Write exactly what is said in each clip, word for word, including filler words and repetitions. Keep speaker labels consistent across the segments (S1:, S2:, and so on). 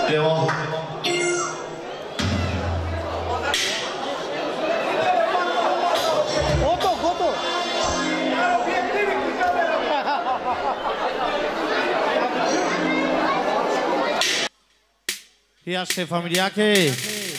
S1: Devam.
S2: Gotovo, gotovo.
S3: Iaște familiache.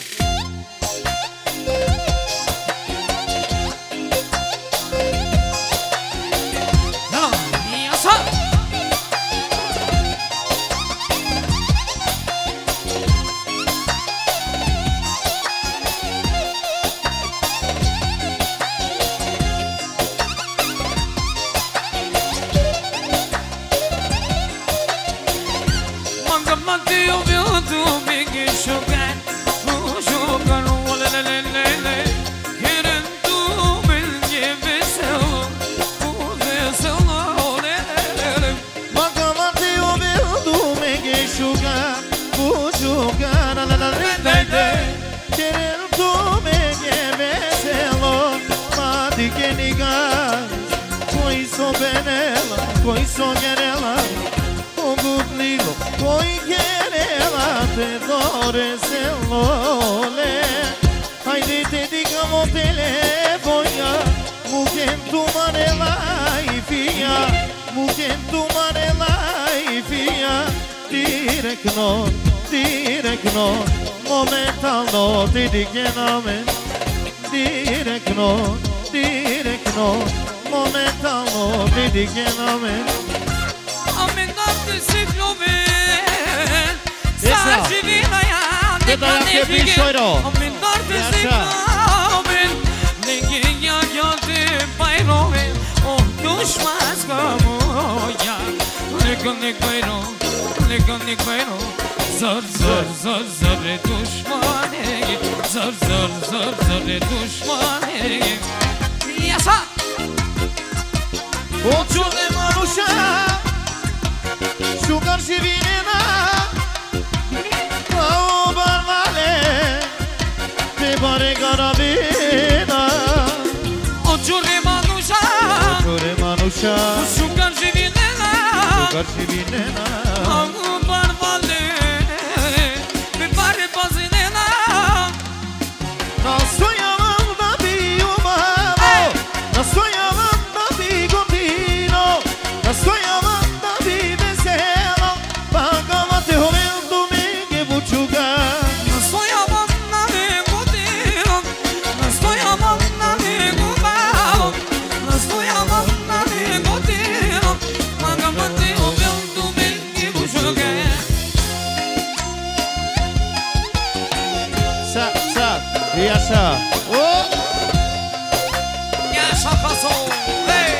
S3: Poi sognerela, o gudlilo, poi querela, te doreselole. Haide te digamo telefonia, mugen tu marela e fia, mugen tu marela e fia. Direct no, direct no, momental no, te digename. Direct no, direct no. Momental no dedigename.
S4: Amendate se cloven. Sa divina ya ne
S3: canne fighe.
S4: Amendate se cloven. Ninguém ya ya te bairove. Oh dushmas como ya. Nego nego bairo, nego nego bairo. Zor zor zor zor dushmane. Zor zor zor zor dushmane. Yasa.
S3: Oțune manușa, șugar și vinena, ca o barvale, pe bare carabina.
S4: Oțune manușa,
S3: oțune manușa,
S4: șugar și vinena,
S3: șugar și vinena,
S4: ca o barvale, pe bare bazinena.
S3: Nasoia manda bio mamo, nasoia manda bigo. Estoy amando mi deseo, pagándote jovendo me que buchuga.
S4: Estoy amando mi contigo, estoy amando mi contigo, estoy amando mi contigo, pagándote jovendo me que buchuga.
S3: Sa, sa, yasha, oh,
S4: yasha paso, hey.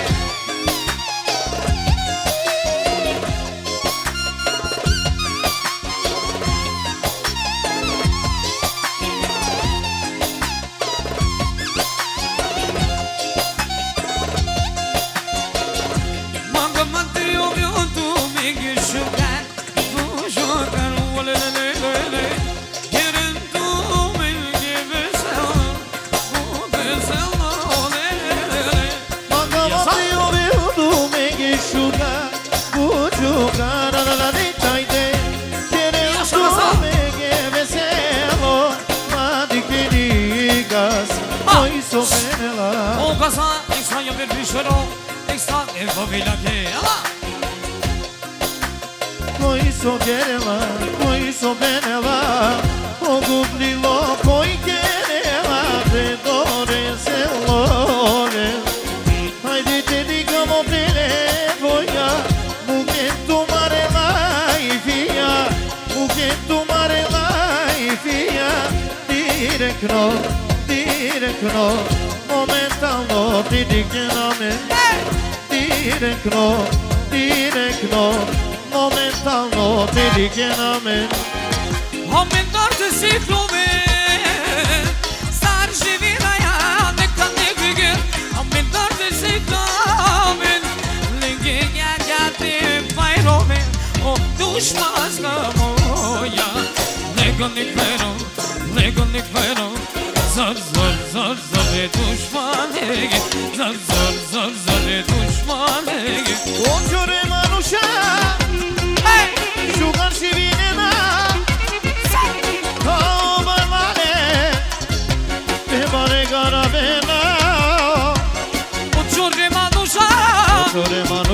S3: Poi so gerela, poi so benela, o gudlilo, poi querela, te doreselole. Haide te digamo telefonia, mugen tu marela e fia, mugen tu marela e fia. Direct no, direct no, momental no, te digename. Direct no, direct no, momental no, te digename.
S4: Momentar te si cloven, star și vina ya ne canne fighe. Momentar te si cloven, linghe ya ya te bairove. Oh dushmas como ya, nego nego bairo, nego nego bairo. Zor zor zor zor dushmanege, zor zor zor zor dushmanege.
S3: O ciore manușa, șugar și vinena,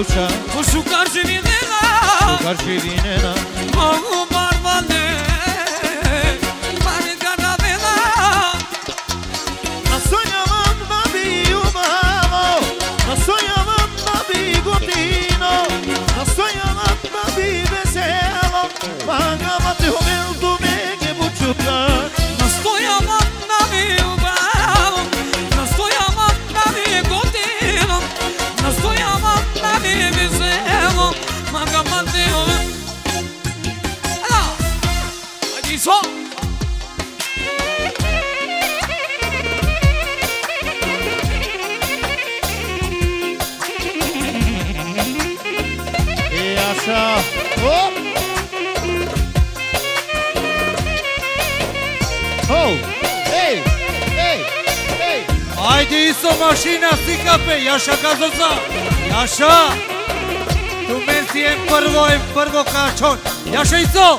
S3: duša
S4: U šukar će vidjela
S3: Šukar će vinena
S4: Mogu barvane Mani karavela
S3: Nasonjavam babi umamo Nasonjavam babi gotino Nasonjavam babi veselo Magavate homel do mege bučukat
S4: Nastojavam babi umamo Nastojavam babi gotino Nastojavam babi veselo Magavate homel Hadi son
S3: Așa Oh! Oh! Ei! Ei! Ei!
S1: Ajde iso mašina, sikape, Jaša Gazoza, Jaša! Tu menci em prvo, em prvo kačon, Jaša iso!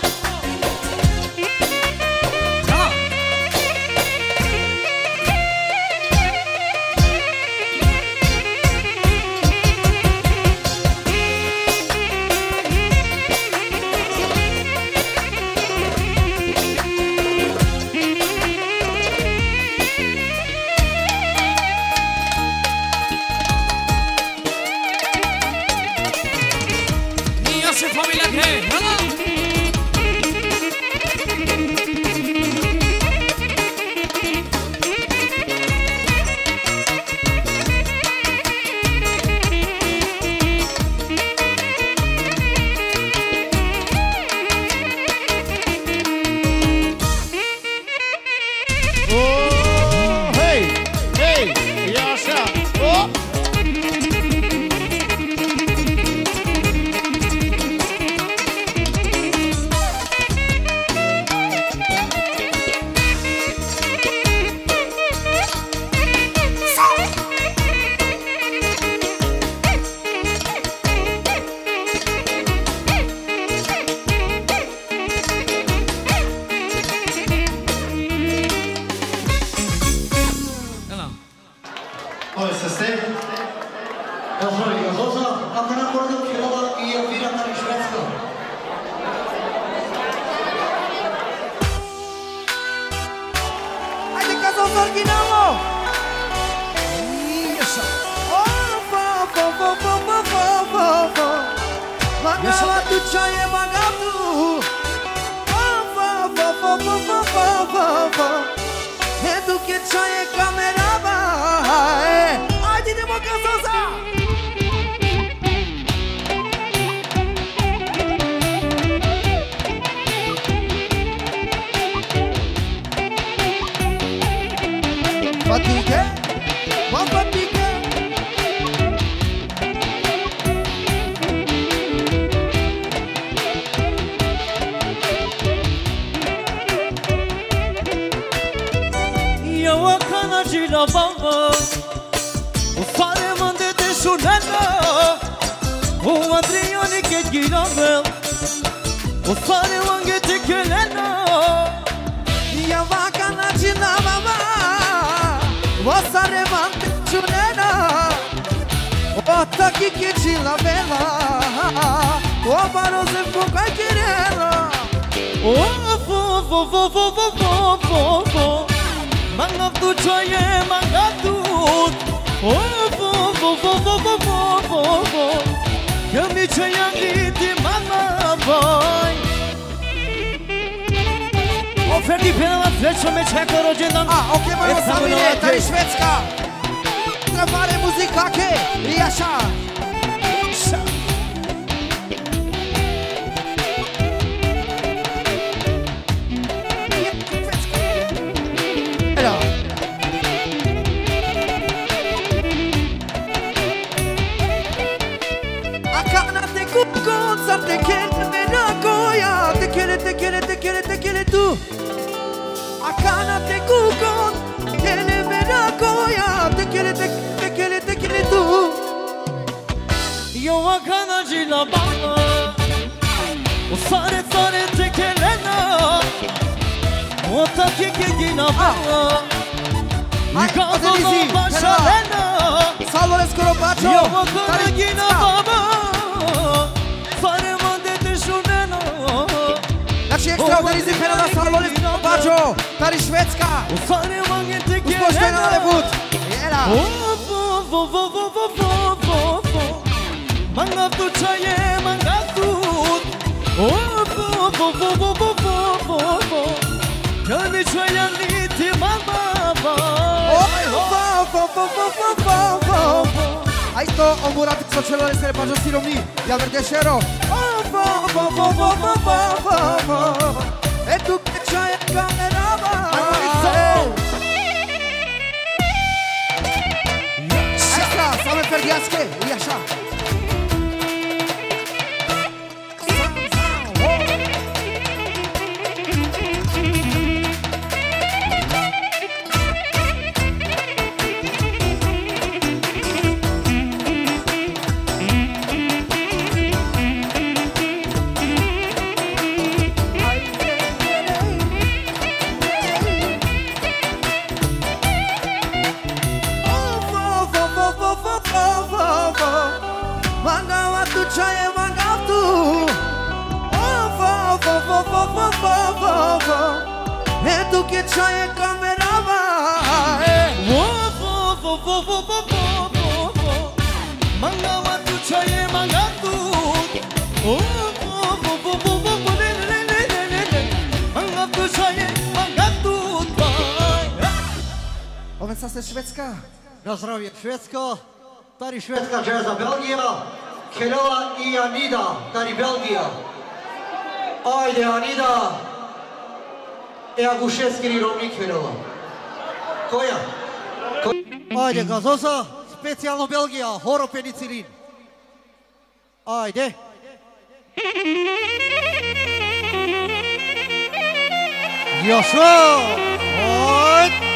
S2: Salvolescu Ropacio.
S3: Eu mă călăghină, baba, fără-mă de deșunenă.
S2: Znači extraordinizm Helena Salvolescu Ropacio, Tari Švedska.
S3: Fără-mă de
S2: Uspoštojna na debut. Jela.
S3: Mangap tu čaje, mangap tu. Când čaja niti mama.
S2: Aici to omurat cu celor care pajo siromni. Ja verdešero. E tu că čaja kamerava. Extra, same perdiaske, i așa. Tu che c'hai camerava
S3: Mangava tu c'hai mangato Mangava tu c'hai mangato
S2: Moment sa se Švedska.
S5: Na zdravie Švédsko, tady švédská železa Belgia, Kelela i Anida, tady Belgia. Ajde Anida, e Aguševski rovnik Kelela. Koja? Ajde gazosa, specijalno Belgija, horopenicilin. Ajde. Jošo! Ajde!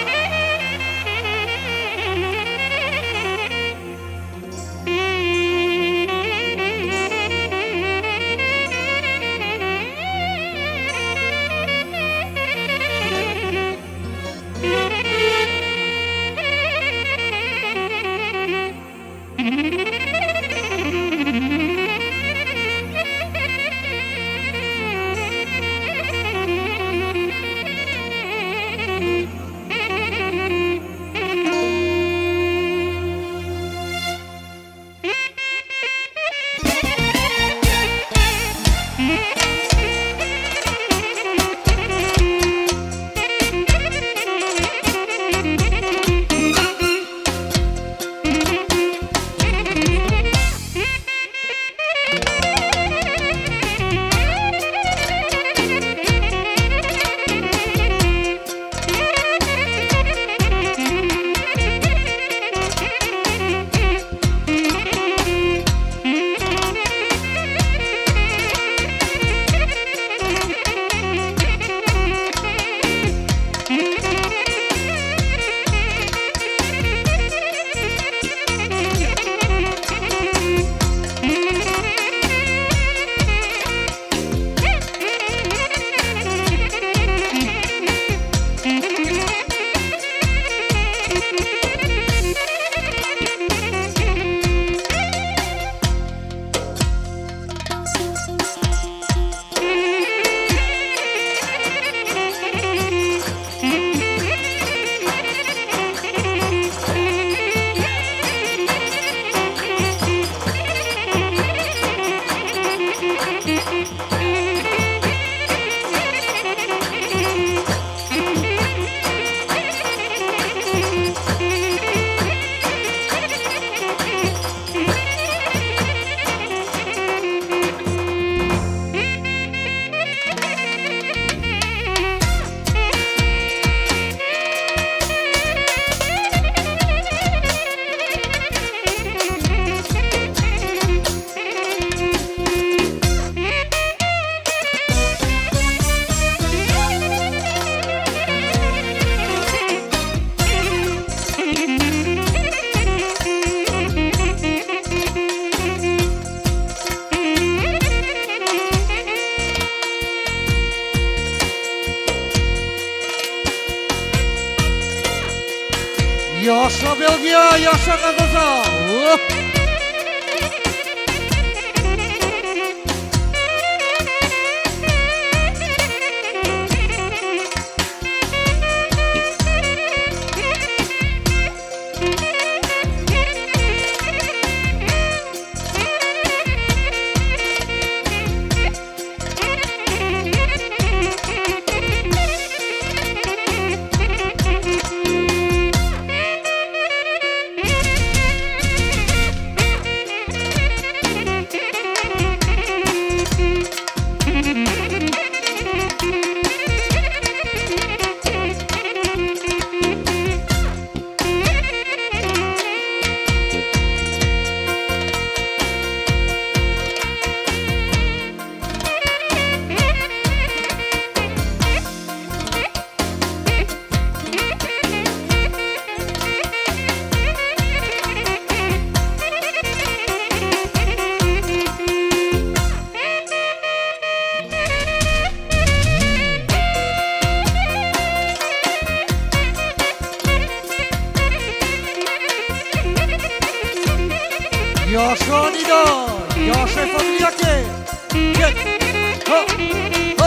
S5: Jaša Belgija, Jaša Gazosa, Joshua Nido, Joshua Fabriake, get, ho, ho.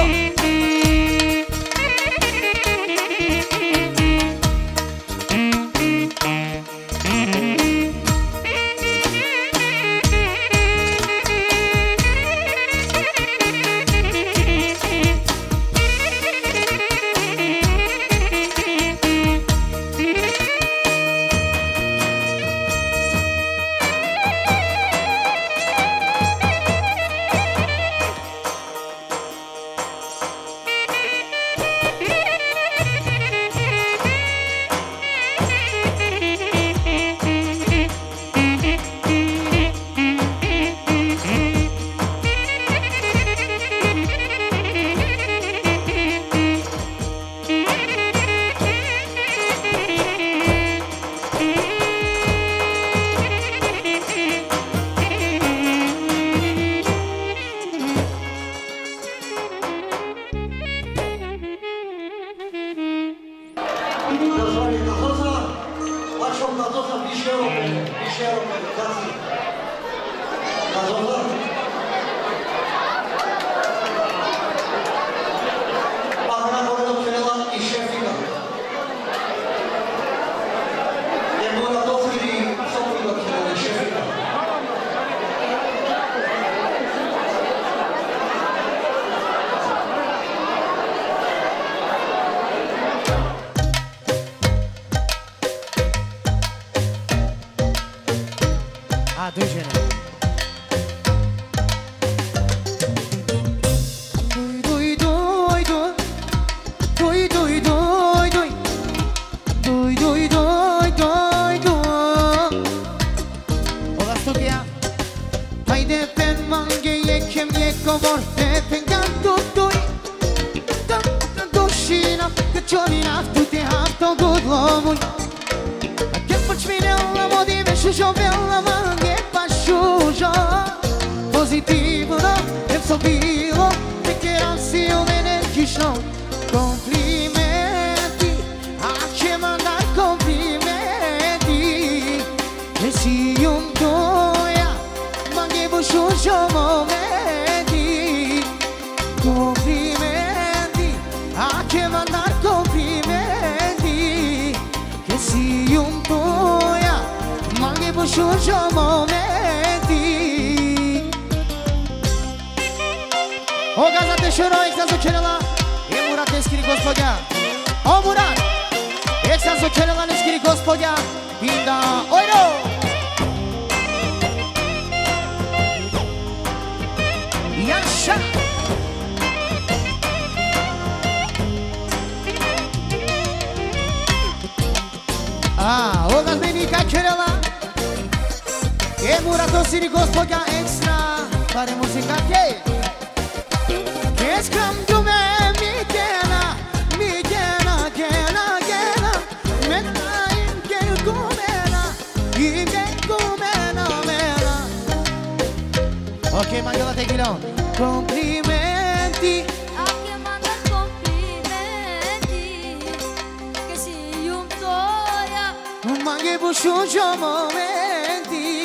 S3: Manghe busciuccio momenti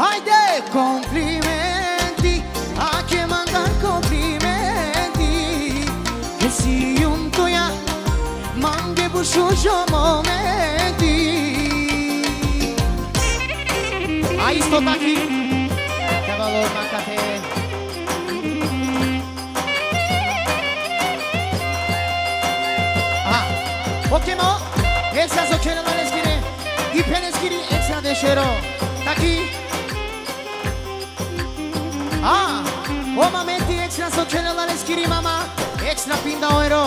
S3: Haide, complimenti, a che mandar complimenti. E si un tuia, mange busciuccio momenti. Hai sto tacchi? Cavolo, mancate. Ah, ok mo, extra socchere la leschire, i peneskiri extra de shero. Tacchi? Ah, o momenti extra socchere la leschiri mama, extra pinda oero.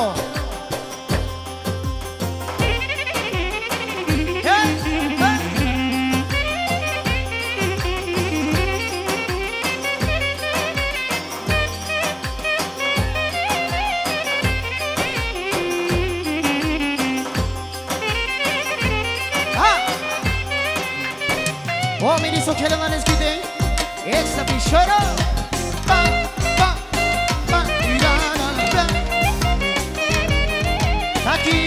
S3: O mi riso che la nesgide extra pishoro pa pa pa la la la aquí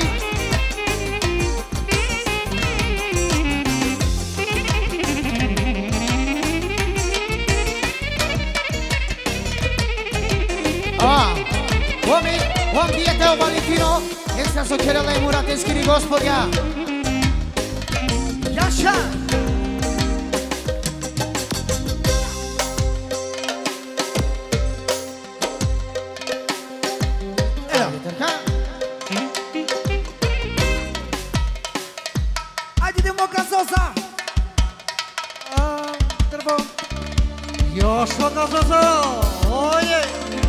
S3: ah o mi o mi dieta Valentino extra so che la murate skiri gospodja Jasha
S5: Joshua Gazozo, oye.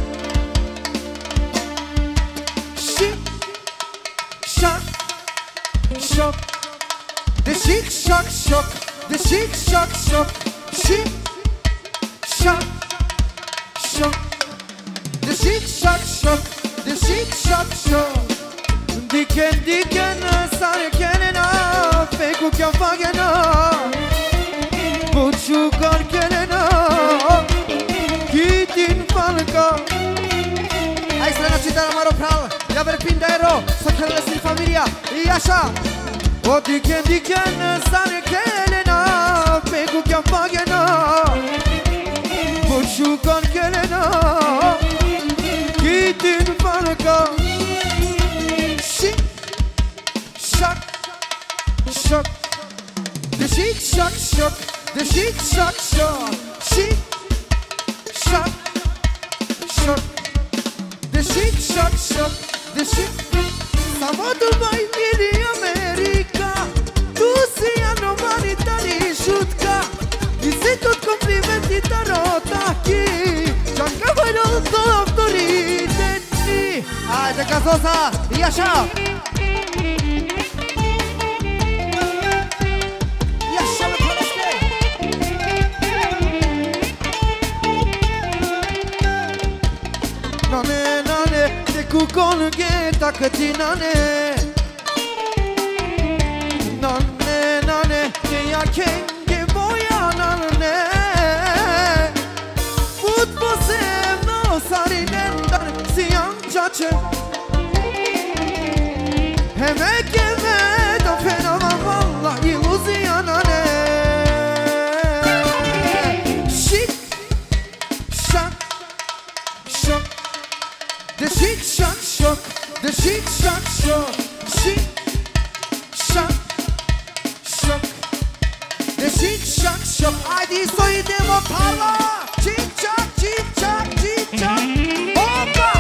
S3: Chic, shock, shock. The chic, shock, shock. The chic, shock, shock. Chic, shock, shock. The chic, shock, shock. The chic, shock, shock. Diken, diken, sarı kenena, feku kafagena. Buçu kar kenena. Gidin falca. Hai strana citare Maro Pral, ia ver pindero, să crezi în familia, e așa. O diken diken sare kelena, pe cu chiam pagena. Buçu kar kelena. Gidin falca. Chic, shock, shock. The chic, shock, shock. The chic, shock, shock. Chic, shock, shock. The chic, shock, shock. The chic. Samo Dubai, miri America. Tu si hanno manitari šutka. I si tot complimenti tarotaki. Čanka vajno doktori deni. Ajde Gazoza, i așa. Nane, nane, te cu colgheta cătinane. Nane, nane, te ia kenge boia nane. Put posem no sarinendar si ancace. Heme keme da fenama valla iluzia nane. Chic, shock, shock. The chic, shock, shock. The chic, shock, shock. Chic, shock, shock. The chic, shock, shock. Haydi soyunma parla. Chic, shock, chic, shock, chic, shock. Hoppa!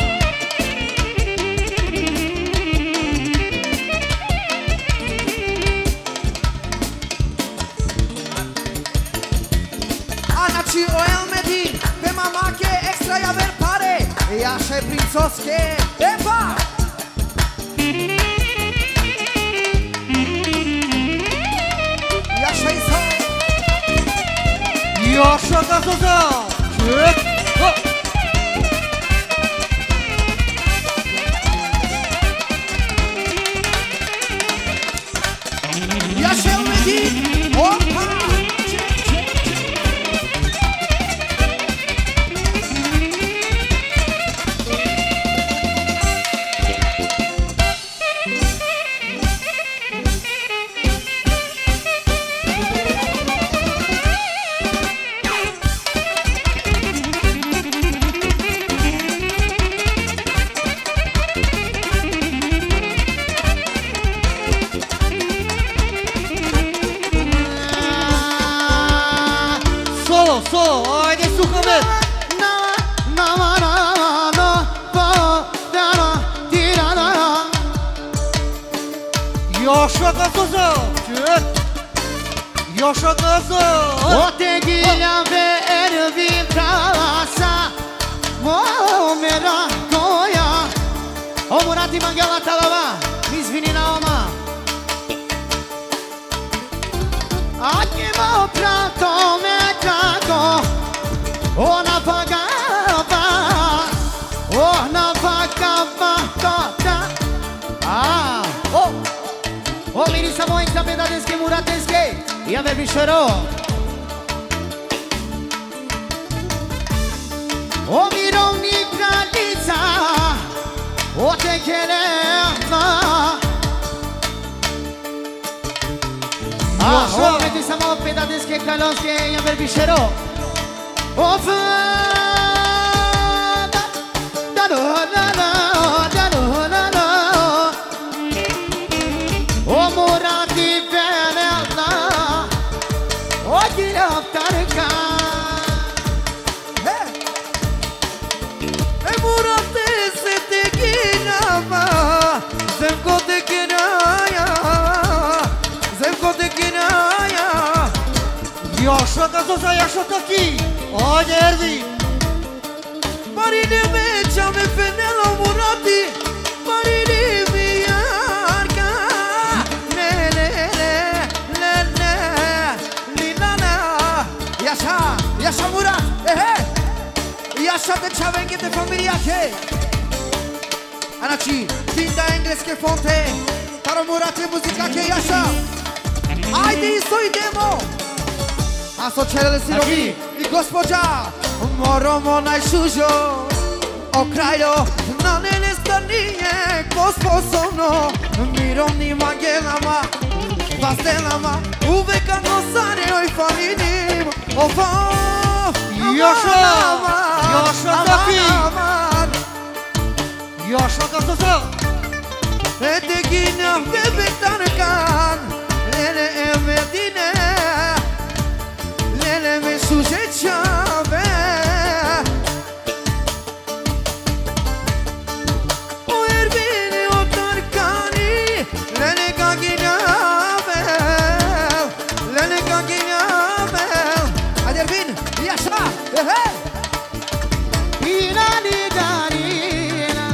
S3: Anaci o Elmedin, pe mama che extra ia ver pare. E așa e prințosche. Epa! E așa-i să.
S5: Joshua Gazozo, çek. Ha.
S3: E așa Elmedin. Hoppa!
S5: haide Suhamet! Yaşa gazoza! Çık! Yaşa gazoza!
S3: O tegila ve ervi prasa Momera goja O Murati Mangela Talava Izvini na oma Akimo prato me kako Ona pagava Ona pagava Tata Ah Oh O Mirisa Moinca Pedadeske Murateske Ja me bišero O mirovnik kraljica O tekelema Ah, o meti samo pedadeske kalonske Ja me bišero O fada Da da da da Da da da da O Murati Venela O giraftarka
S2: E Murati se te ginama Zemko te ginaya Zemko te ginaya
S5: Yaşa gazoza yaşa taki! Haide Ervin!
S2: Marine me çame fenelo Murati Marine mi yarka Ne ne ne Ne ne Linana
S3: Yaşa Yaşa Murat
S2: Ehe Yaşa te çavengi de familia che Anaci Finda engleske fonte Taro Murati muzica che Yaşa Ajde isto idemo A sočerele si robi I gospođa Moromo najšužo O kraju Na nene stanije Ko sposobno Mirovnim angelama Pastelama Uvek anosare Oj falinim Ovo
S5: Yaşa!
S2: Aman
S5: Yaşa
S2: Aman
S5: taki!
S2: aman
S5: Yaşa gazoza!
S2: Etegina bebetankan Lele emedine Lele me suje çave O erbini o tarkani Lele gagina bel Lele gagina bel Hadi Ervin yaşa ehe
S3: İnani garina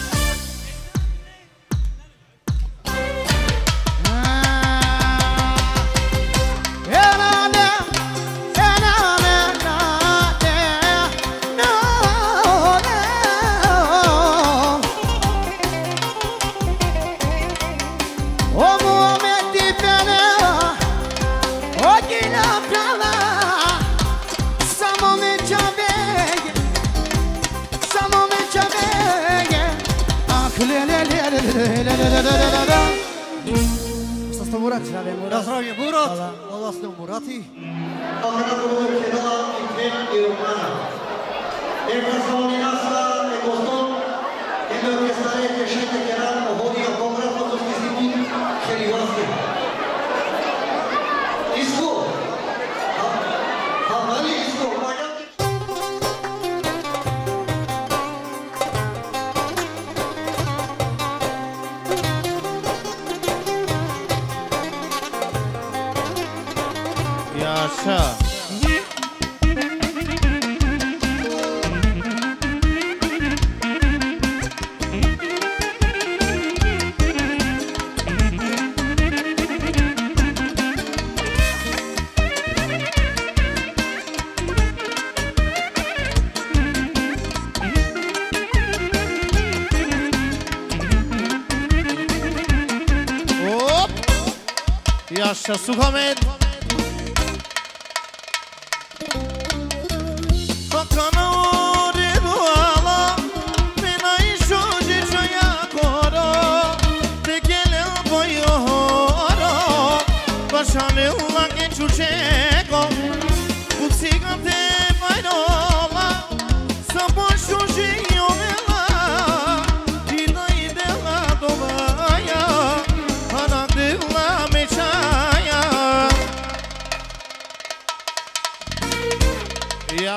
S3: Enane Enane Nade No No O Muhammedi Fene O Gila Prala Samo me çavege Samo me çavege Ah le le le le le le le le le le
S2: Asta sto Murat
S5: Na zdravje Murat! Hvala ste u Murati!
S3: Yaşa Hop Yaşa Suhamet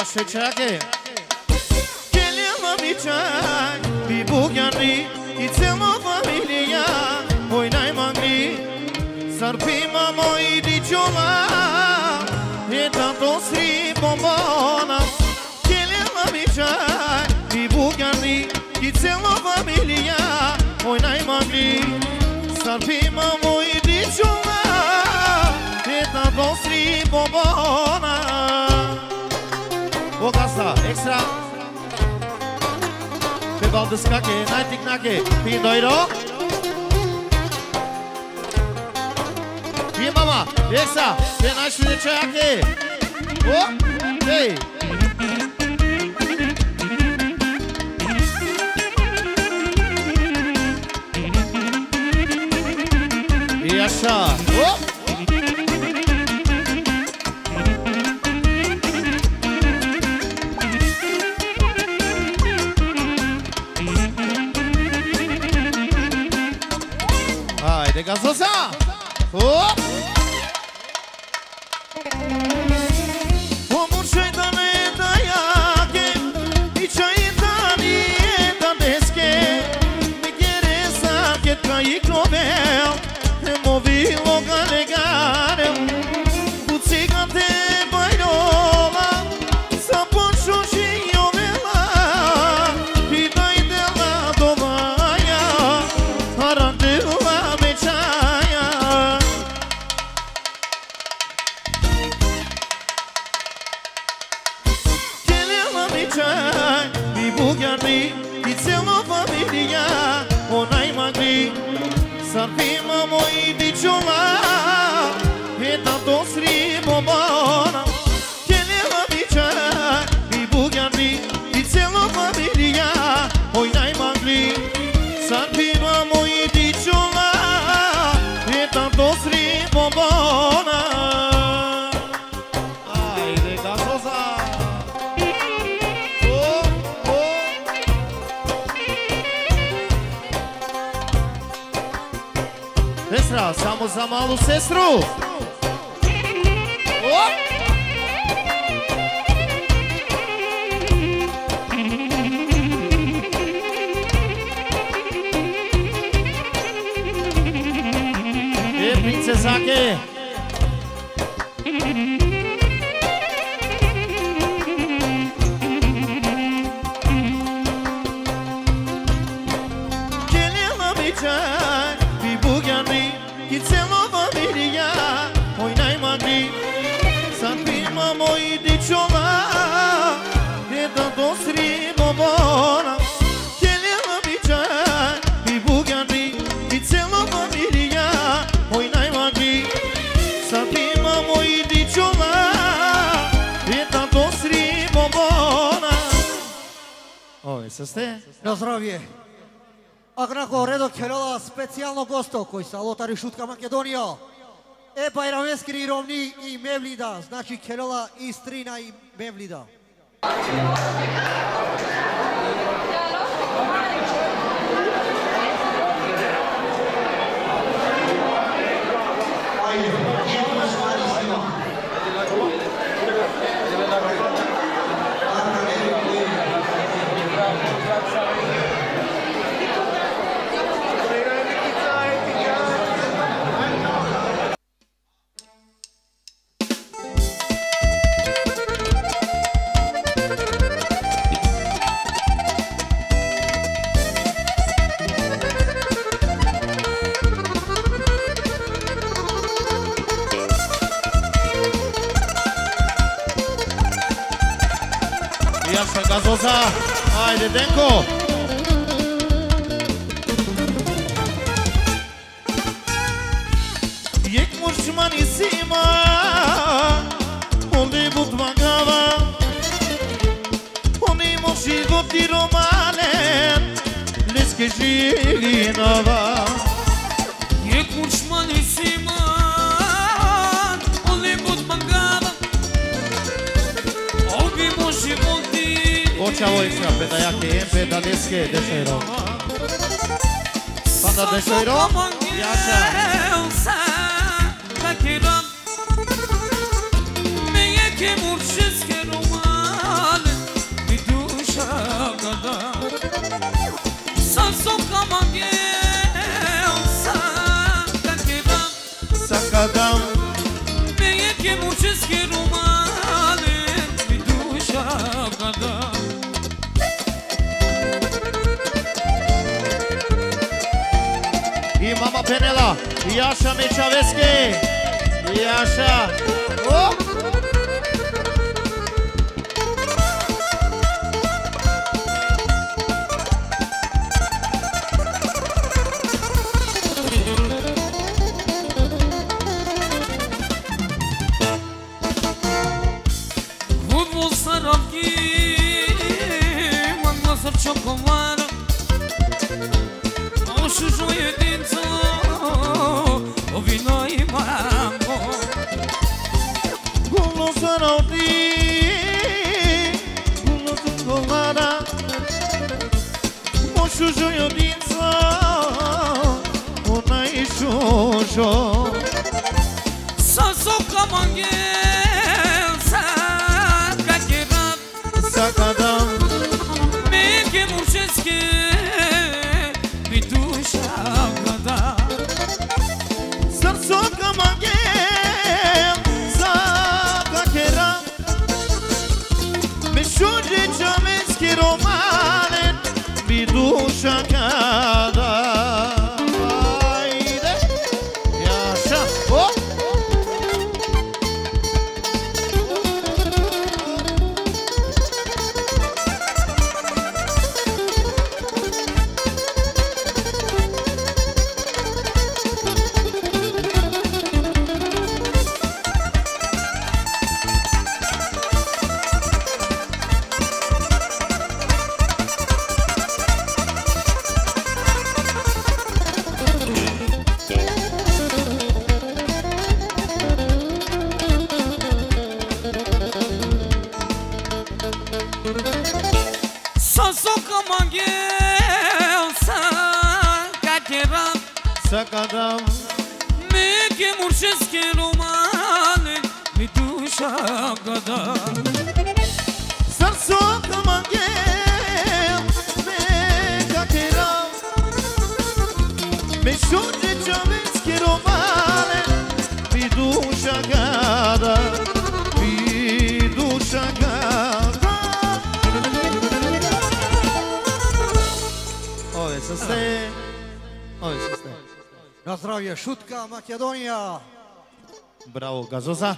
S6: Yaşa çake Gelin mi çay Bir bugani Gitsemo familia Oynay mangli Sarpima moi diciola E tanto sri bombona Gelin mi çay Bir bugani Gitsemo familia Oynay mangli Sarpima moi diciola E tanto sri bombona Bogasta, extra Pe baldăscache, n-ai Pindoiro Fie mama, extra Pe n-ai de ceache Oh, hei E așa Oh De gazosa! Oh! Omul șeitane da iache Nici aitani e da desche Mi chiere sa che ca i cloveu E movi loga legare Puțica te bairola Sa ponșo și iovela I dai de la dovaia Arante Sarpima moi diciola E tanto sri bombona Che ne la vicia Mi bugiani Dicelo familia Oi nai magli Sarpima moi diciola E tanto sri bombona Ai de gazosa Oh, oh Sestra, samo za malu sestru O! E princesake Gelina mi çay Bir bugani Gitsemo familia Oi nai magli Sarpima moi diciola E tanto sri bombona Gelina mi çay Bir bugani Gitsemo familia Oi nai magli Sarpima moi diciola E tanto sri bombona Ой, să ste?
S5: На здравие. Агнако редо келела специјално госто кој са лотари шутка Македонија. Е Байрамески ровни и Мевлида, значи келела Истрина и Мевлида.
S6: Gazosa, haide Denko! Jek mushmanissima, onde but magava, onde moshi voti romalen, leske žilinava.
S4: Jek mushmanissima, onde but magava, onde moshi voti
S6: Ocea voița, pe daiache, pe dadeske, deșoiro. Panda deșoiro, ia așa.
S4: Me je ke muršeske roman
S6: Penela, Iașa Meceavesche, Iașa, oh!
S4: Chocolate, o șușuie din țo, o vină i mambo.
S6: Gulu sarauti, gulu chocolate, o șușuie din țo, o n-ai șușo.
S4: Să socă manghel, să cacherat,
S6: să cadam. Romane, mi duša kada. Ajde, Jaša, o! Sakadam
S4: me ke murşeske romane mi duşa gada
S6: Sarso kamangel me kakeram Me shunje chaveski romane mi duşa gada Mi duşa gada Ove să ste Ove să ste
S5: Na zdravje, Šutka, Makedonija!
S6: Bravo, Gazoza!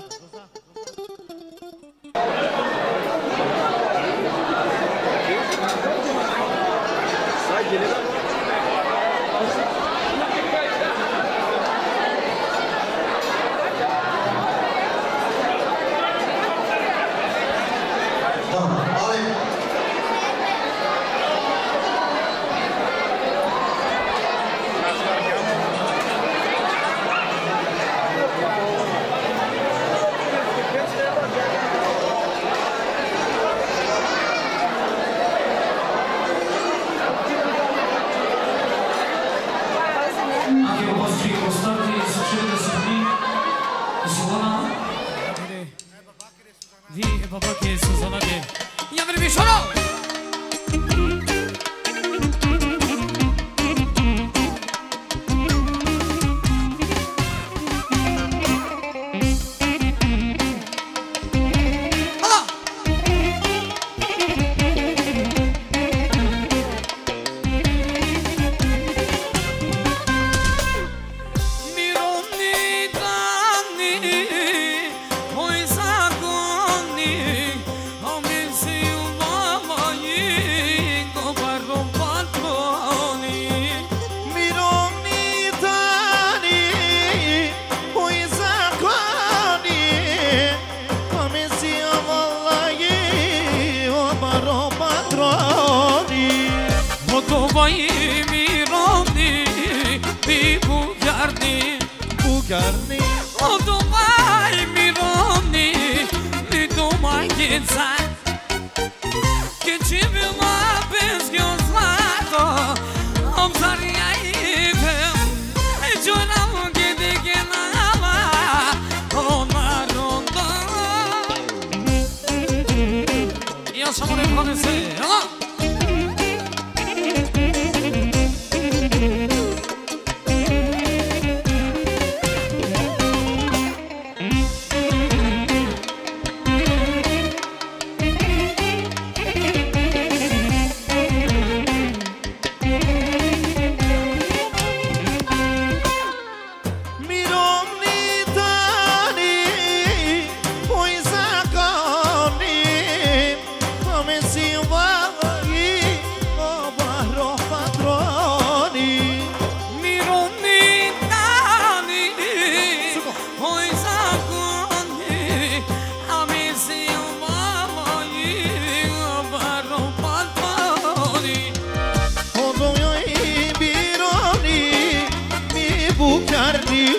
S6: Bugarni
S4: O domai mironi Mi domai ghețai Che ci vila bezgio zlato Om zaria idem E giornam gede genava Ona ronda Io sono le promesse Allora
S6: gari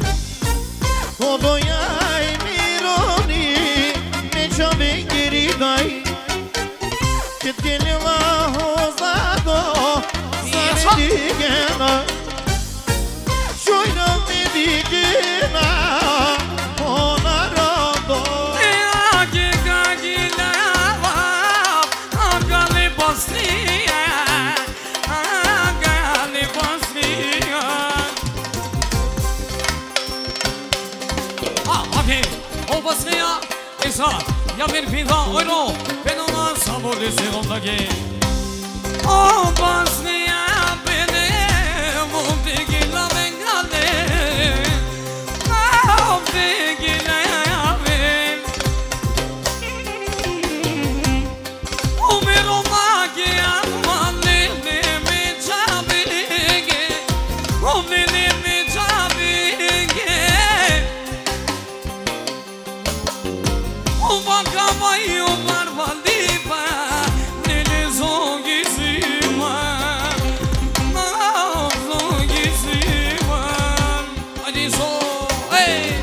S6: Odoyai mironi Necha vengiri dai Ketgeli va hozado Sani digena Shoyna mi digena Ona rado
S4: Agi gagi lava Agali bosnia Agali bosnia Ah, okay O bosnia Isa Ya bir pida oyno Ben ona sabırlı sevimdaki O bosnia benim O digila bengali O digila ben O mero magia Malini mi çabige O lini mi çabige O bakamayo marvaliba Nene zongizima Zongizima Hadi so hey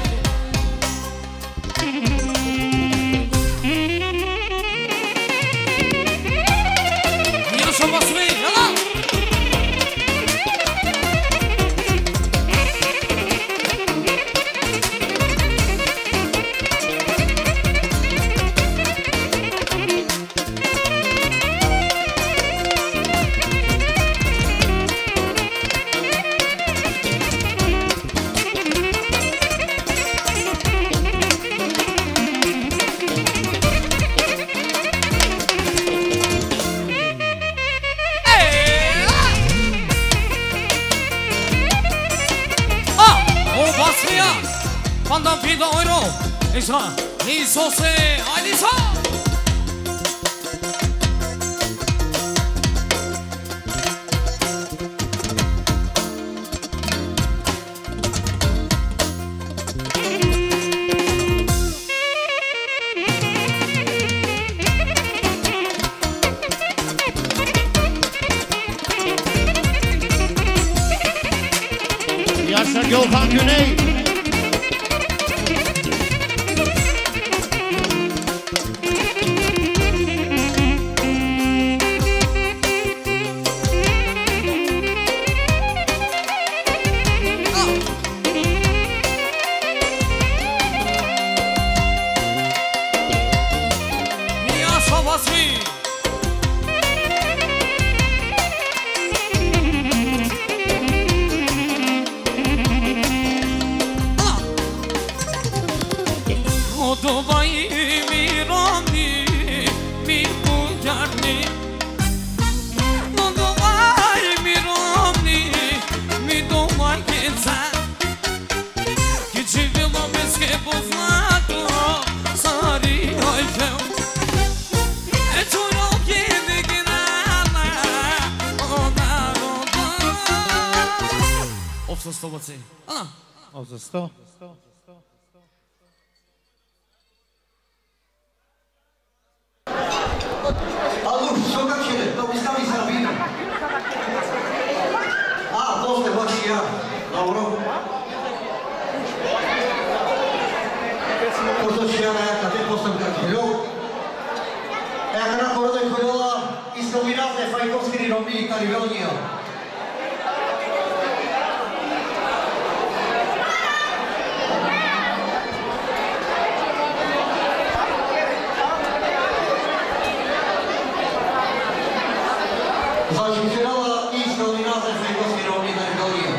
S4: Yaşa basmayı yalan Pandan pida oyno Isa Niso se Alisa
S6: Yaşar Gökhan Güney
S4: Yaşa basmayı Dubai mi rami mi bujarni Dubai mi rami mi Dubai kenza Kiçi vila meske poznato sari hajfeu E čuro kjede ginala Ona roda Opsa sto baci Ana
S6: Opsa sto
S3: Allora, sono cacchiere, dove stavi servindo? Ah, dove vuoi sia? Lavoro? Cosa sia la te posso cacchiere? E a quello di quello istominate fai i coschi di rombi, cari velonia. Zašučenala i istominate fai i coschi di rombi, cari velonia.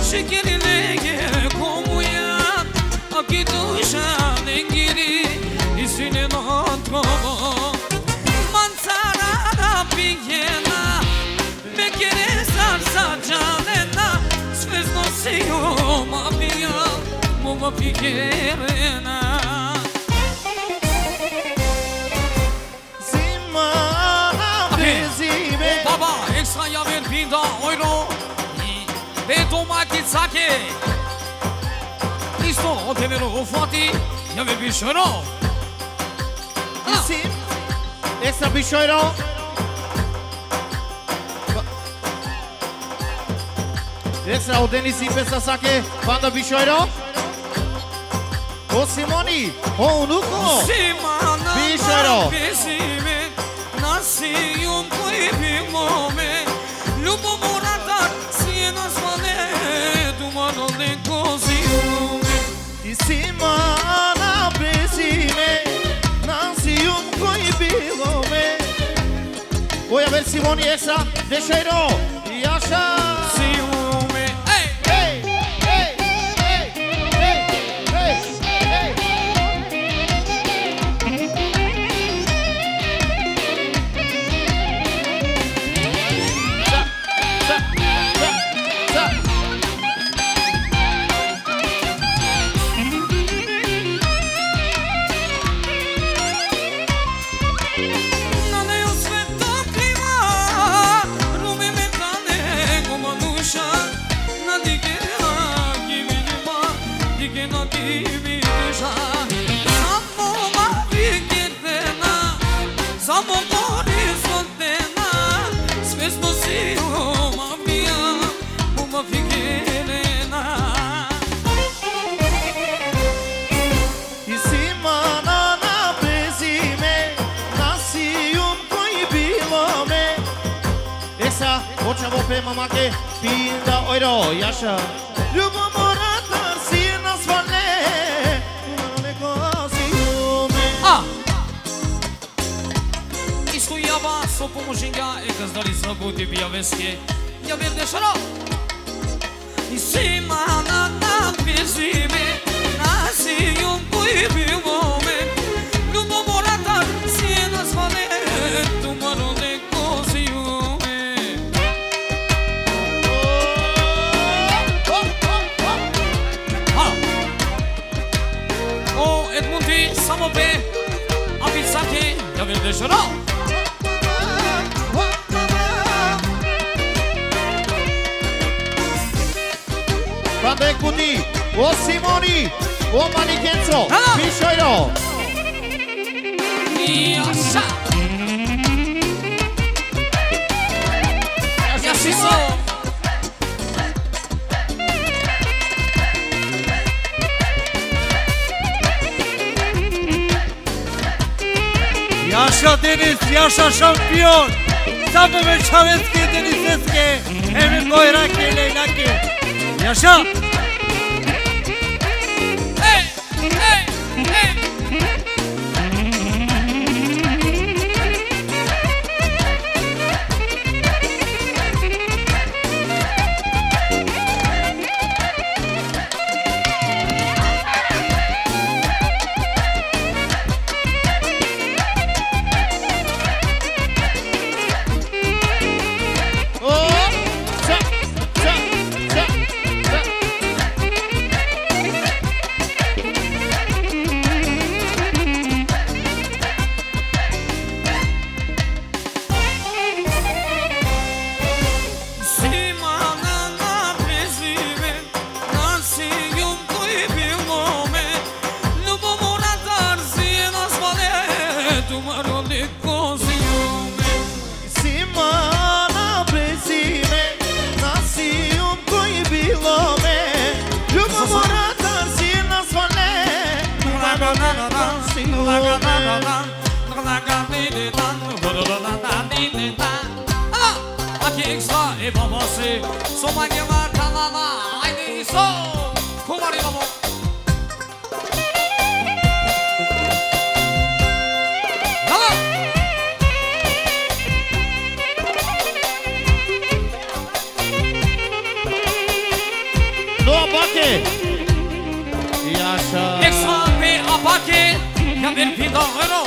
S4: Şekerine komuyan Aki duşan engiri İsine natkama Manzara pijena Mekere sarsa canena Svezno sejo ma pija Moma pijerena
S6: Zima bezime
S4: Baba ekstra jag vill pinda euro Vet om att det sake Listo och det vill ha fati Jag vill bli köra
S6: Sim Extra Bishoiro Extra o Denis i Pesasake Banda Bishoiro O Simoni O Unuko
S4: Simana
S6: Bishoiro
S4: Besime Nasiyum koji bimome Ljubomorata Sijena svane Dumano neko zijume
S6: Simana bezime Nasiyum koji bilome Voy a ver Simoni Extra Bishoiro Yaşa
S4: Zijume Ej!
S6: Hey, hey, hey, hey, hey, hey. Za, za, za, za.
S4: Nane o sveto klima Rume me tane Goma nusha Na dike na kimi nima Dike na kimi nusha Samo ma vikitena Samo gori sontena Svesno si o ma pija Muma fikirena
S6: Simana na prezime Nasijum koji bilome Esa, hoćemo pe mamake Pinda ojro, jaša Ljubomorata si nas vane Neko zijume
S4: A! Iskuiava s-o pomožinga E că-ți dori să buti biaveske Ja vem de šaro I simana na pizime Nasijum koji bilome Ljubomorata si nas vane Tumaro neko zijume A! O Edmundi samo pe Apisake Ja vem de šaro
S6: Banda Ekuti, o Simoni, o Manikenzo
S4: Hello.
S6: Bishoiro
S4: Yaşa! Yaşiso!
S1: Yaşa Deniz, yaşa şampiyon. Samo me Čavetski i Deniseske. Emi Kojrake i Lejlake. Yaşa!
S4: Ej! Ej! Ej!
S6: O, za, za, za, za.
S4: Simana na prezime Nasijum koji bilome Ljubomorata si nas vale Tumaro neko zijume
S6: Simana bezime Nasijum koji bilome Ljubomorata si nas vane
S4: Aqui extra e babası Somanyalar kanala Haydi so Kumari babo Tamam
S6: E așa.
S4: Exa pe apache, ia ver pido ro.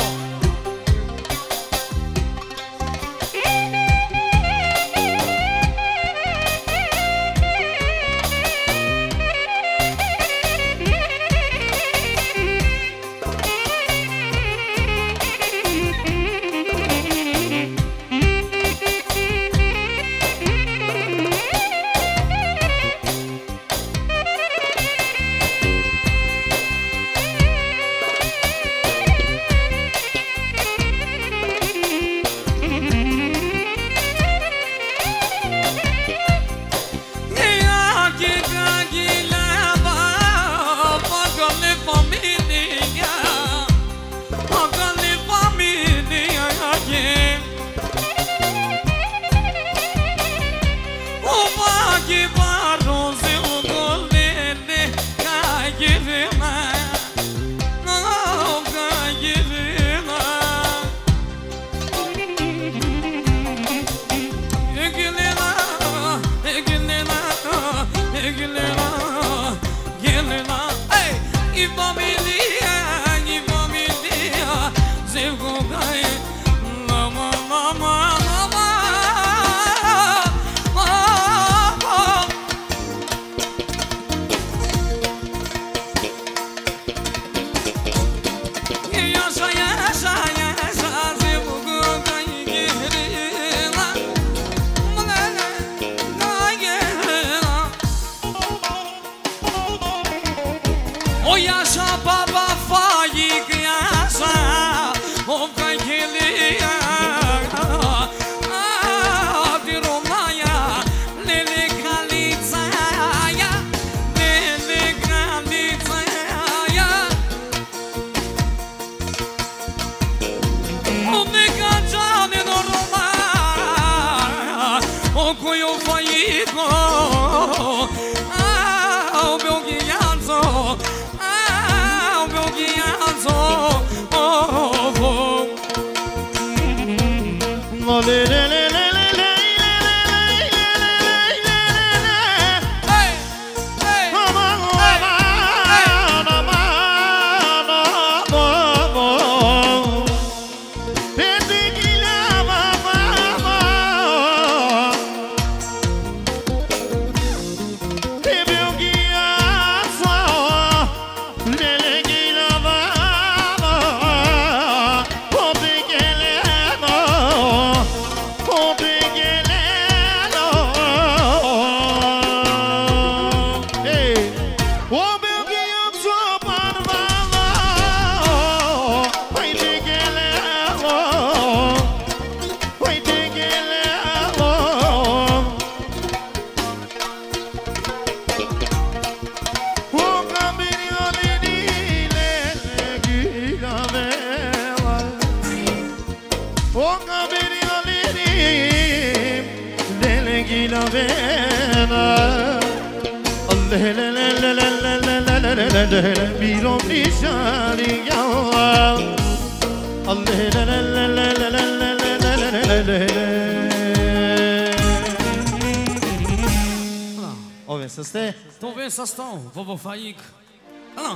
S4: Să stau, vă vă faic. Ana.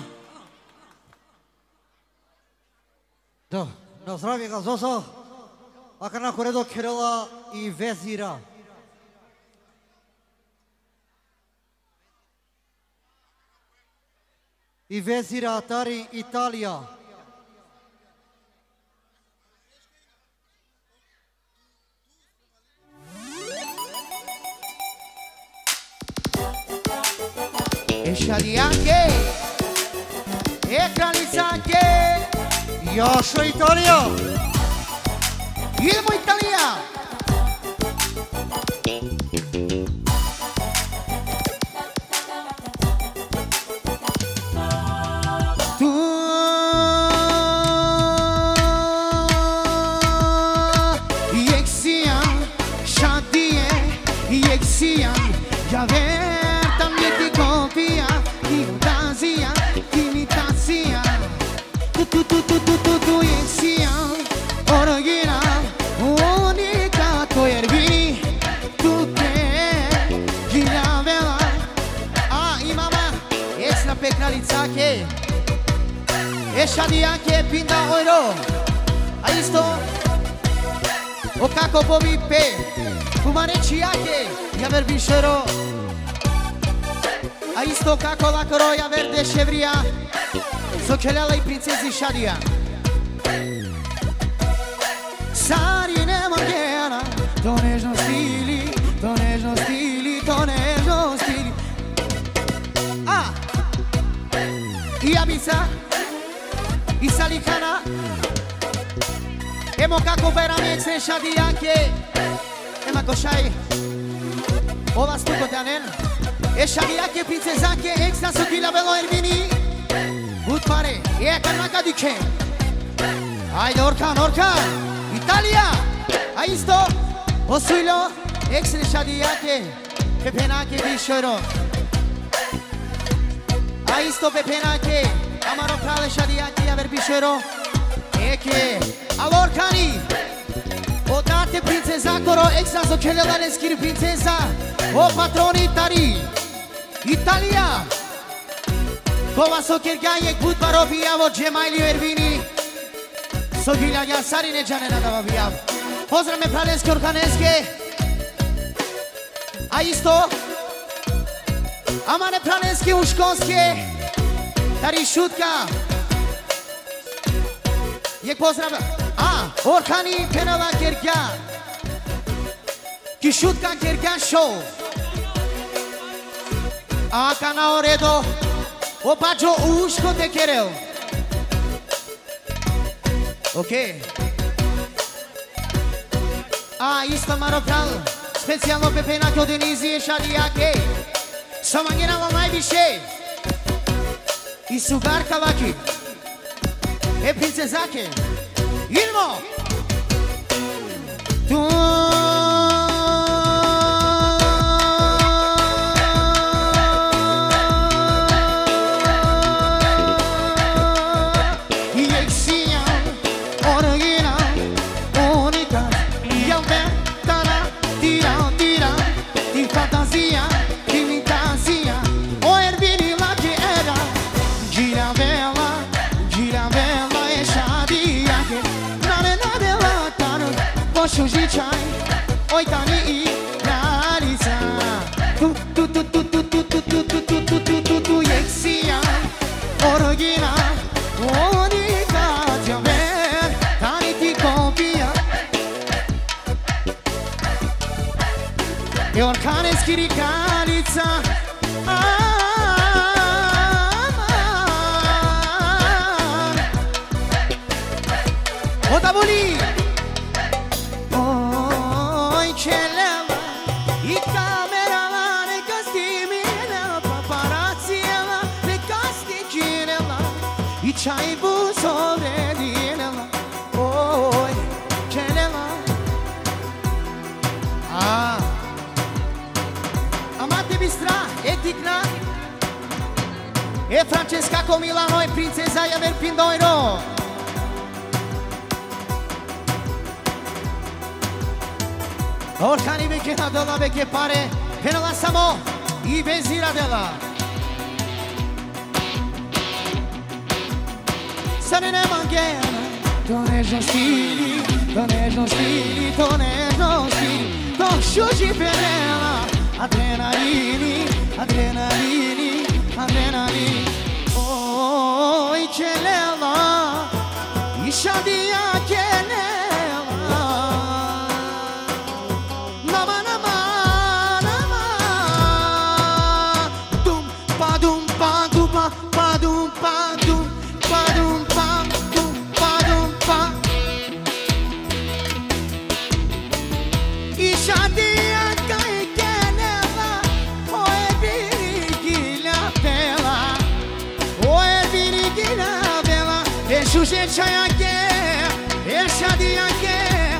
S5: Da, na zdravje ga Zoso. Aka na koredo Kerala i Vezira. I Vezira Atari Italia.
S3: Esciali anche e Calizza anche
S5: Yasha Italia
S3: Ilmo Italia Tu Yexian Shadie Yexian Javer Copia, imitasia, imitasia. Tu tu tu tu tu tu tu sia, original, unica coervi. Tu te, gira vela, ah, imama, Salizake E Shadiake Pinda Oiro Aí estou O Kako Bobipe Fumaneciake Yaver Bishero Aí estou Kako Lakoro Yaver de Chevria Sokelala e Princesa Shadia Sarine Mangena Tonej no stili Tonej no stili Tonej no stili Ah Iabisa Isalikana Emo Kako Berami Exen Shadiake Ema Koshai Ova Stuko Tanen E Shadiake Princesake Extra Sokila Velo Ervini Utpare E Kanaka Duke Haydi Orkan Orkan Italia Aí estou Osuilo Exen Shadiake Pepenake Bishoro Aí estou Pepenake Amaro Prale Shadiake Aver Bishoro Eke Alorkani O date Princesa Coro Extra Sokelala Neskiri Princesa O patroni Tari Italia Kova Sokergayek Budbaro Vijavo Džemaili Ervini Sogilja Jasari Neđane Nadava Vijav Pozdrav me Pralenske Orkaneske A isto Amane Pralenske Uškonske Tari Šutka Jek pozdrav A Orkani Penava Kergan Ki Šutka Kergan Show A Kana Oredo Opađo Uško te Kerel Ok A isto Marokal Specijalno Pepenake od Denizije Šadijake Somanjenamo najviše I Sugarka Vaki E Princezake Idemo Tu Shujicai, oi tani i realiza. Tu tu tu tu tu tu tu tu tu tu tu tu tu tu yexia. Orogina, onika javer, tani ti confia. E orcanes kirikalica. Odaboli. Çay bu sobredine Oy Kelema Ah Amate Bistra Etikna E Francesca con Milano e Princesa Yaver Pindoiro Orkani Beke Nadala Beke Pare Penala Samo I Bezira dela Sarine Mangena Tonej no stili Tonej no stili Tonej no stili To shuji penela Adrenalini Adrenalini Adrenalini Oi Kelela Ishadia Kelela Nama nama nama Dum pa dum pa dum pa pa dum pa dum Padum pa dum padum pa Ishadia kai kenela O e virigila bela O e virigila bela E shuje chaya ke E shadia ke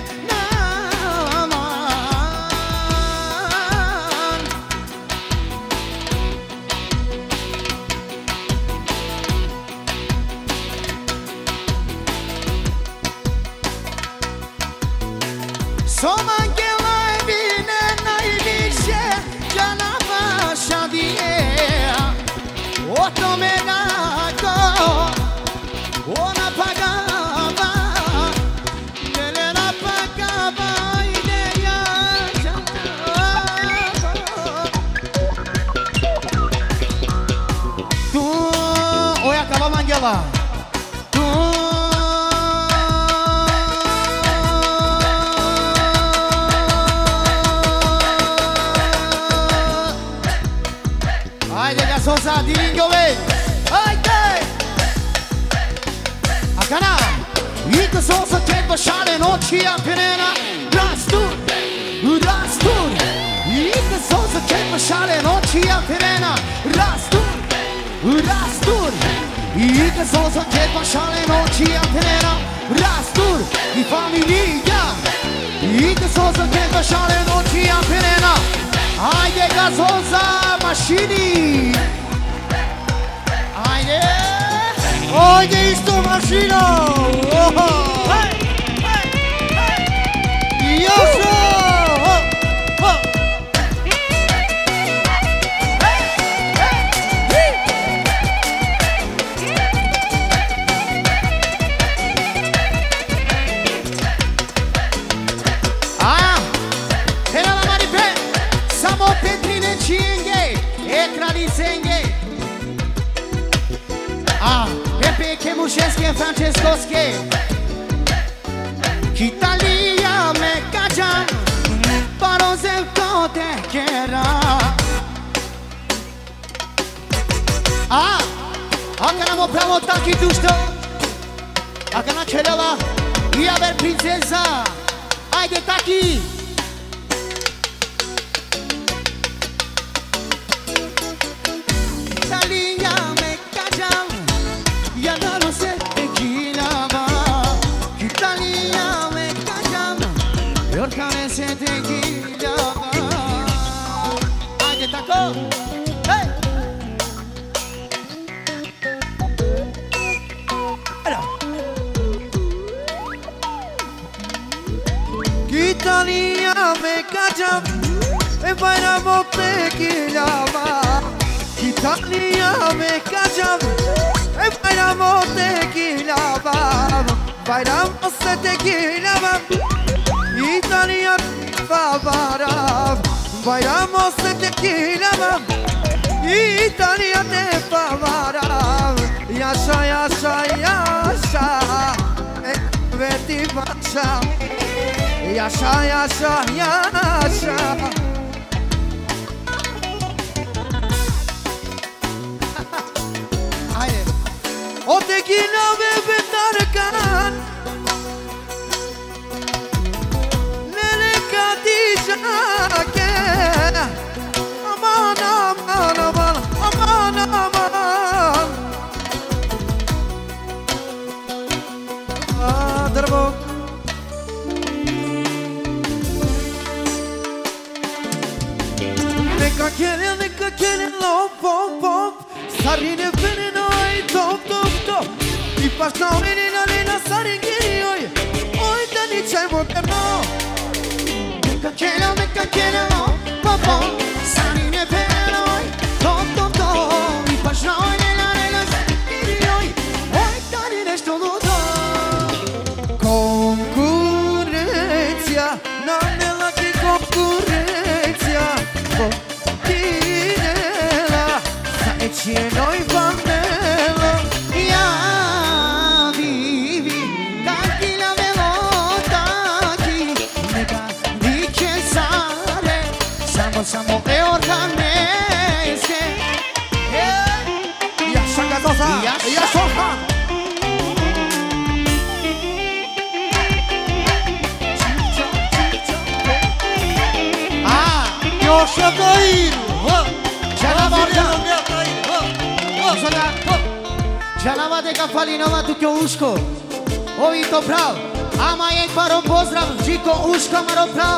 S3: Somangela bine najviše Janava Šadije O tome na
S7: Kelola. Haide, gasosa, diringove. Haide! Acana! Ita sosa che basciare non ci appena. Rastur! Rastur! Ita sosa che basciare non ci appena. Rastur! Rastur! Ita sosa che basciare non ci appena. Rastur! Di famiglia! Ita sosa che basciare non ci appena. Haide, gasosa, mașini! Haide!
S5: Haide, isto mașina!
S7: Hai! Hai! Hai!
S5: Iasă!
S7: Ah! Era la maripe! Samo Petrine Cinghe! Ecrani Senghe! Ah! Pepe Kemushesche Francescosche! Italia me cajan! Paroze kote kera! Ah! Akana mo pravo taki dušto! Akana Kelola! I aver princesa! Haide taki! Italia me cajan! Ya no sé tequila va! Italia me cajan! Yorkane se tequila va! Haide taco! Hey!
S3: Italia me caccia e bailamo tequila va. Italia me caccia e bailamo tequila va. Bailamos tequila va. Italia va para. Bailamos tequila va. Italia te va para. Yaşa yaşa yaşa. Verdi başa. Yaşa yaşa yaşa.
S7: Haide!
S3: O tequila bebe tarkan. Nene Khadija ke. Aman aman aman aman aman. Ah, darbo. Neka gelin, neka gelin, lop, pop, pop. Sarine beni noi, top, top, top. I pašna ulinina, lina, sarin giri, oj. Oj, da ni čaj moderno.
S7: Neka kelo, neka kelo, popo. Sarine peloj, top, top, top. I paš na oj, nela, nela, giri, oj. Oj, da ni nešto ludo.
S3: Konkurencija, nam ne laki konkurencija. Potinela, sa ećenoj vanela.
S7: Ja vivi, taki la velo, taki. Neka diče sare, samo, samo e organeske.
S3: Yaşa gazosa,
S7: Yaşa.
S3: yaşa.
S7: Ah!
S5: Yaşa Kair!
S7: Canavarda!
S5: Kair!
S7: Sada! Canavarda Kafalinova tuke uško. Ovi to prav. Ama je parom pozdrav. Džiko uško maro prav.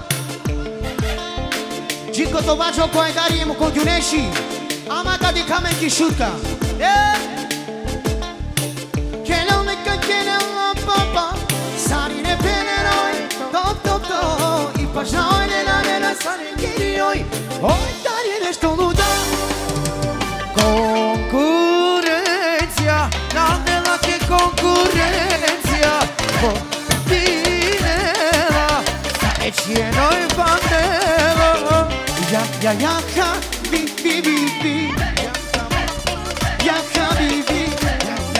S7: Džiko to bačo koje darijemo kod juneši. Ama kadi kamen ki šutka. Kelo neka kelo papa. Sarine peneroj. Top top top. I pa žao nela nela sarine girijoj. Oj dar je nešto luda.
S3: Konkurencija, nam ne laki konkurencija. Potinela, sa ećenoj vanela.
S7: Ja, ja, jaka, bi, bi, bi, bi. Jaka, bi, bi.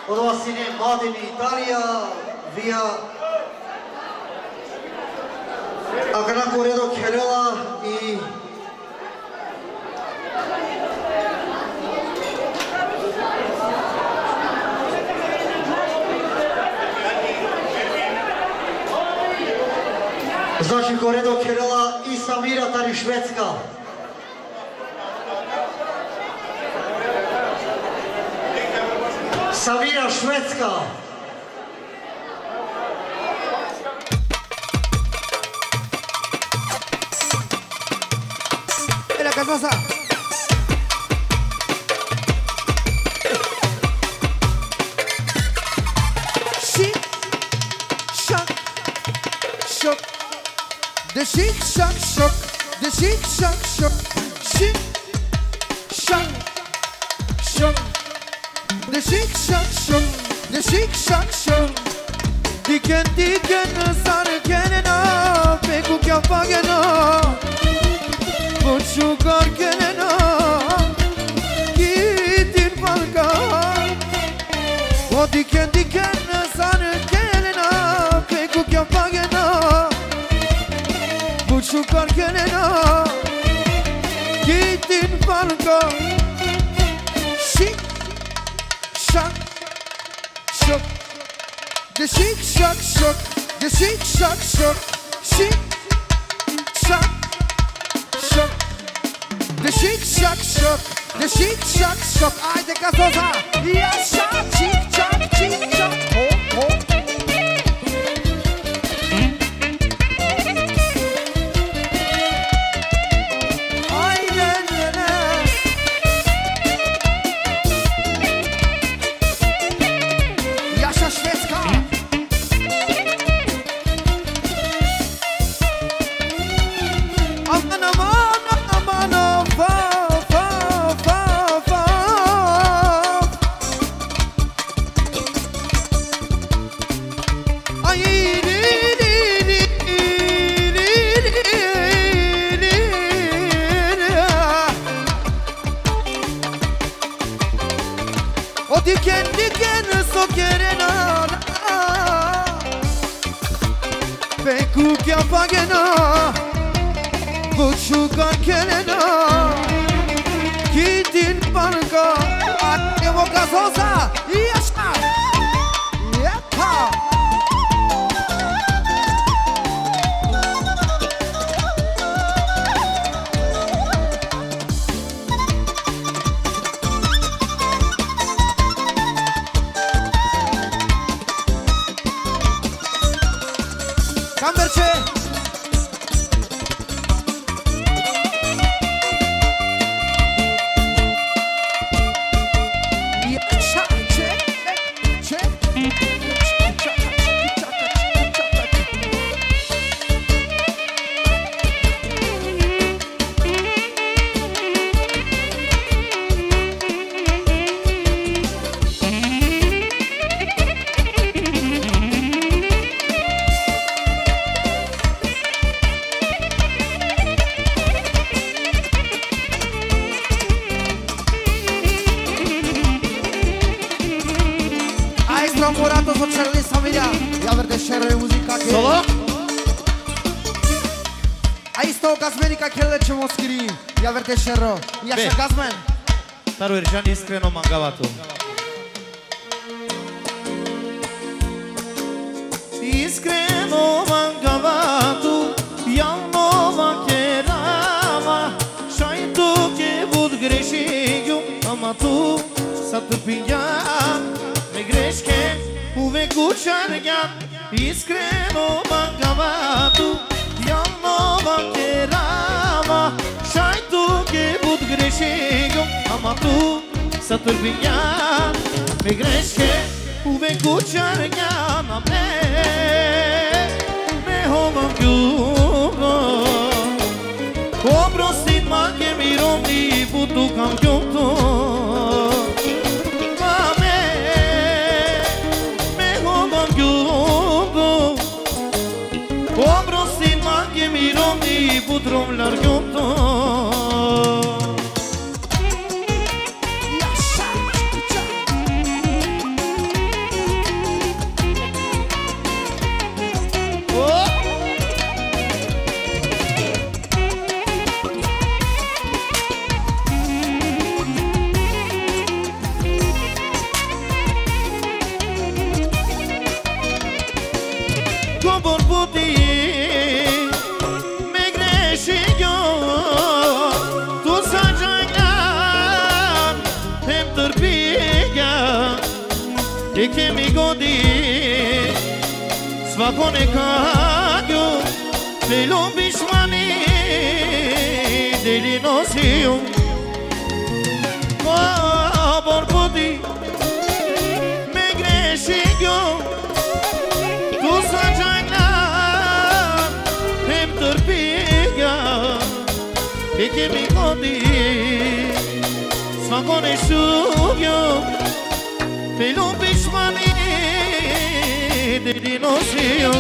S5: Od vas ide Mladen Italija, via Agana Koredo Kelela i znači Koredo Kelela i Samira Tari Švedska. Samira Švedska.
S3: Era Casosa. Chic, shock, shock. The chic, shock, shock. The chic, shock, shock. Chic, shock, shock. The chic, shock, shock. The chic, shock, shock. Diken, diken, sarı kenena. Pekuk yapagena. Sugar kenena, gidin balka. O diken diken sarı kenena, pekuk yapagena. Bu sugar kenena, gidin balka. Chic, shock, shock. The chic, shock, shock. The chic, shock, shock. Chic, shock, shock. The chic, shock, shock. The chic, shock, shock. Haydi Casosa. Yaşa, chic, shock, chic, shock. Hop, hop. Aynen öyle. Yaşa Şvedska. Aman aman aman aman. O diken diken sokerena Pekuk yapagena Bu sugar kenena Gidin banka Evo Casosa Yaşa Yepa Camberce Yaşa çek çek Morato Socialist Familia. Ja verde share muzika che
S6: Solo?
S3: Aí está o Gazmenica che le ce moschiri. Ja verde share. Ja
S6: Bine.
S3: și Gazmen.
S6: Taru Erjan iskreno mangavatu. Iskreno mangavatu, javno vakerama, šajtu ke bud grešigu, ama tu sa trpinjan, me greške uvek učarjan. Iskreno mangavatu, javno vakerama, šajtu ke bud grešigu, ama tu sa trpinjan, me greške uvek učarjan. A me, me hovam ljubo, oprostit magje mirovni putu kam ljubto. A me, me hovam ljubo, oprostit magje mirovni putrom ljubto.
S7: cobor puti me greșit eu tu să jangan hem târpiga e che mi godi svakone kagyo le lombishmani deli nosiu cobor puti me greșit eu tu să jangan hem târpiga e che mi godi svakone shugyo pe lombishmani deli nosiu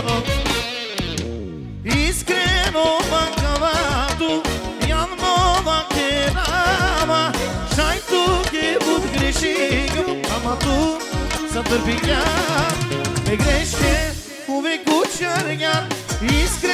S7: iskreno bankavatu javno bankerama shaj tu ke bud grešio ama tu sa târpiga me grește uvek kućarjan iskreno